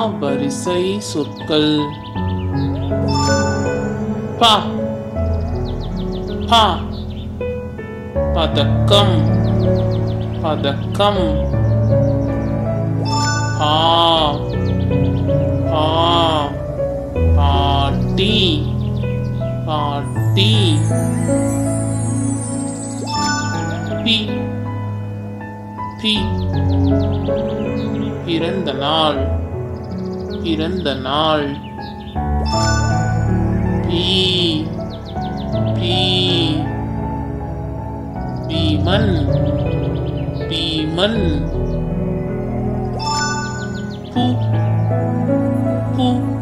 வரிசை சொற்கள் ப ப பதக்கம் பதக்கம் பா பா பாட்டி பாட்டி பி பி பிறந்த நாள் பிறந்த நாள் பீ பீ பீமன் பீமன் பூ பூ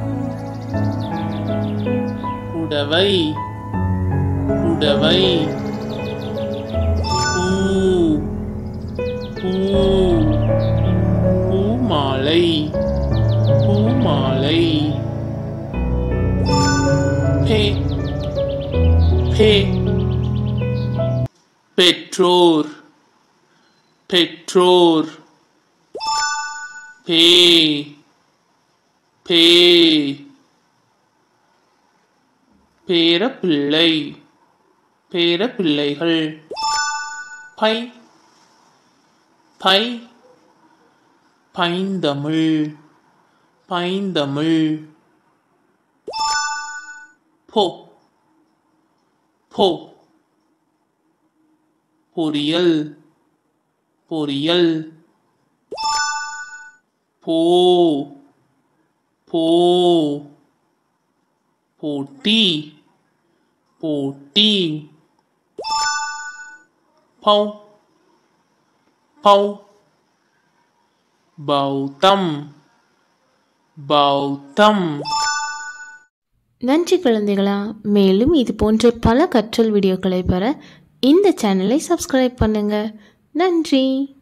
புடவை புடவை பூ பூ பூமாலை பூமாலை பே பே பெற்றோர் பெற்றோர் பே பே பேரப்பிள்ளை பேரப்பிள்ளைகள் பை பை பைந்தமிழ் பைந்தமிழ் போ போ பொரியல் பொரியல் போ போ போட்டி போட்டி பௌ பௌ பௌத்தம் பௌத்தம். நன்றி குழந்தைகளா. மேலும் இது போன்ற பல கற்றல் வீடியோக்களை பெற இந்த சேனலை சப்ஸ்கிரைப் பண்ணுங்க. நன்றி.